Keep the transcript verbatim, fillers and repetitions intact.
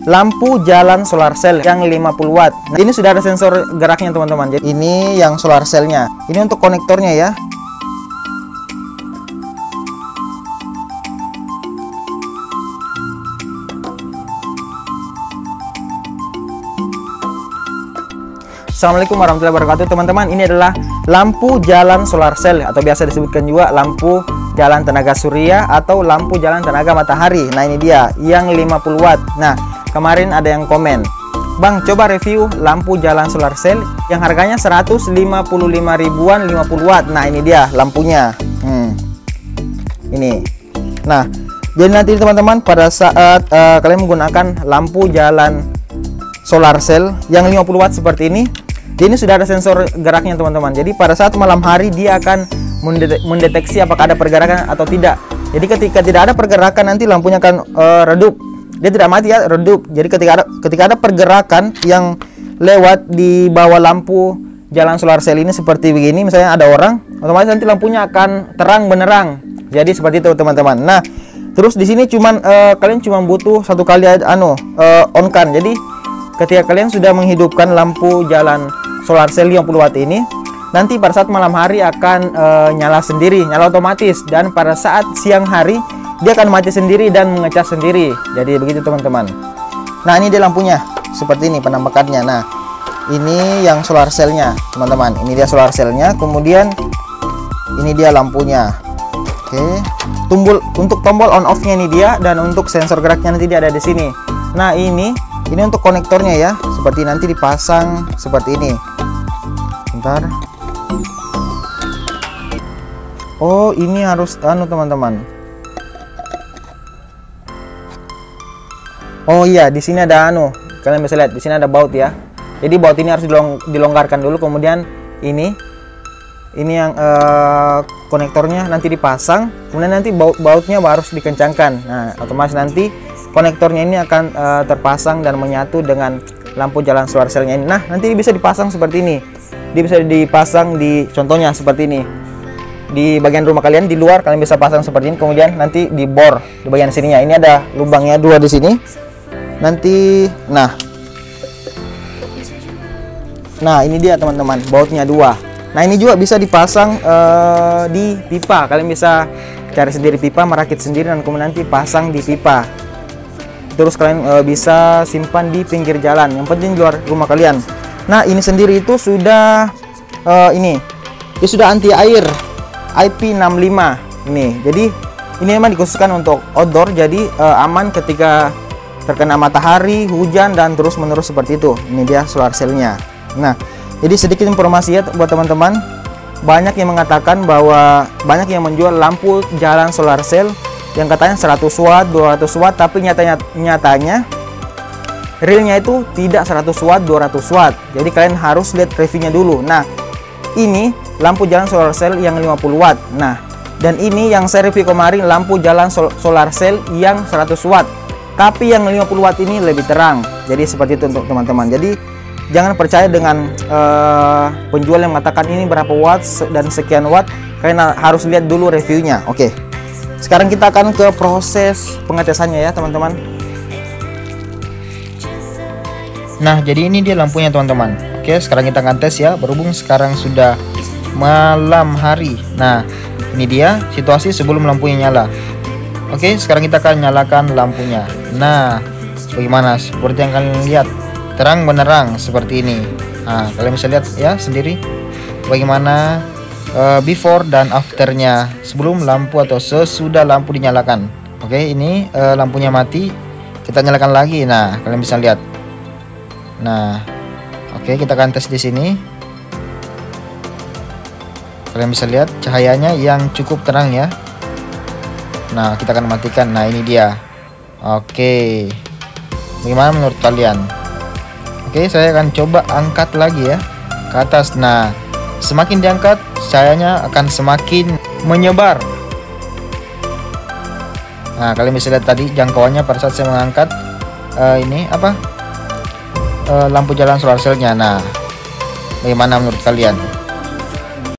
lampu jalan solar cell yang lima puluh watt. Nah, ini sudah ada sensor geraknya teman-teman. Jadi ini yang solar cellnya. Ini untuk konektornya ya. Assalamualaikum warahmatullahi wabarakatuh teman-teman. Ini adalah lampu jalan solar cell atau biasa disebutkan juga lampu jalan tenaga surya atau lampu jalan tenaga matahari. Nah, ini dia yang lima puluh watt. Nah, kemarin ada yang komen, "Bang, coba review lampu jalan solar cell yang harganya seratus lima puluh lima ribuan lima puluh watt." Nah, ini dia lampunya. Hmm. Ini. Nah, jadi nanti teman-teman pada saat uh, kalian menggunakan lampu jalan solar cell yang lima puluh watt seperti ini, ini sudah ada sensor geraknya teman-teman. Jadi pada saat malam hari dia akan mendeteksi apakah ada pergerakan atau tidak. Jadi ketika tidak ada pergerakan nanti lampunya akan uh, redup. Dia tidak mati ya, redup. Jadi ketika ada ketika ada pergerakan yang lewat di bawah lampu jalan solar cell ini seperti begini, misalnya ada orang, otomatis nanti lampunya akan terang benerang. Jadi seperti itu teman-teman. Nah, terus di sini cuman uh, kalian cuma butuh satu kali anu uh, on kan. Jadi ketika kalian sudah menghidupkan lampu jalan solar cell lima puluh watt ini, nanti pada saat malam hari akan e, nyala sendiri, nyala otomatis, dan pada saat siang hari dia akan mati sendiri dan mengecas sendiri. Jadi begitu teman-teman. Nah, ini dia lampunya seperti ini penampakannya. Nah, ini yang solar cellnya teman-teman. Ini dia solar cellnya. Kemudian ini dia lampunya. Oke, tombol untuk tombol on off-nya ini dia, dan untuk sensor geraknya nanti dia ada di sini. Nah, ini ini untuk konektornya ya, seperti nanti dipasang seperti ini. Bentar. Oh, ini harus anu teman-teman. Oh iya, di sini ada anu. Kalian bisa lihat di sini ada baut ya. Jadi baut ini harus dilong dilonggarkan dulu, kemudian ini ini yang uh, konektornya nanti dipasang, kemudian nanti baut bautnya harus dikencangkan. Nah, otomatis nanti konektornya ini akan uh, terpasang dan menyatu dengan lampu jalan solar cellnya ini. Nah, nanti bisa dipasang seperti ini. Dia bisa dipasang di contohnya seperti ini. Di bagian rumah kalian di luar kalian bisa pasang seperti ini, kemudian nanti dibor di bagian sininya. Ini ada lubangnya dua di sini. Nanti nah. Nah, ini dia teman-teman, bautnya dua. Nah, ini juga bisa dipasang uh, di pipa. Kalian bisa cari sendiri pipa, merakit sendiri, dan kemudian nanti pasang di pipa. Terus kalian e, bisa simpan di pinggir jalan, yang penting di luar rumah kalian. Nah, ini sendiri itu sudah e, ini ini sudah anti air I P enam puluh lima ini. Jadi ini memang dikhususkan untuk outdoor, jadi e, aman ketika terkena matahari, hujan, dan terus menerus seperti itu. Ini dia solar cellnya. Nah, jadi sedikit informasi ya buat teman-teman. Banyak yang mengatakan bahwa banyak yang menjual lampu jalan solar cell yang katanya seratus watt, dua ratus watt, tapi nyatanya nyatanya realnya itu tidak seratus watt, dua ratus watt. Jadi kalian harus lihat reviewnya dulu. Nah, ini lampu jalan solar cell yang lima puluh watt. Nah, dan ini yang saya review kemarin lampu jalan sol solar cell yang seratus watt. Tapi yang lima puluh watt ini lebih terang. Jadi seperti itu untuk teman-teman. Jadi jangan percaya dengan uh, penjual yang mengatakan ini berapa watt dan sekian watt. Kalian harus lihat dulu reviewnya. Oke. Sekarang kita akan ke proses pengetesannya ya teman-teman. Nah, jadi ini dia lampunya teman-teman. Oke, sekarang kita akan tes ya. Berhubung sekarang sudah malam hari. Nah, ini dia situasi sebelum lampunya nyala. Oke, sekarang kita akan nyalakan lampunya. Nah, bagaimana? Seperti yang kalian lihat, terang benerang seperti ini. Nah, kalian bisa lihat ya sendiri bagaimana Uh, before dan afternya, sebelum lampu atau sesudah lampu dinyalakan. Oke, ini uh, lampunya mati, kita nyalakan lagi. Nah, kalian bisa lihat. Nah, oke, kita akan tes di sini. Kalian bisa lihat cahayanya yang cukup terang ya. Nah, kita akan matikan. Nah, ini dia. Oke, bagaimana menurut kalian? Oke, saya akan coba angkat lagi ya ke atas. Nah, semakin diangkat cahayanya akan semakin menyebar. Nah, kalian bisa lihat tadi jangkauannya pada saat saya mengangkat uh, ini apa uh, lampu jalan solar cellnya. Nah, bagaimana menurut kalian?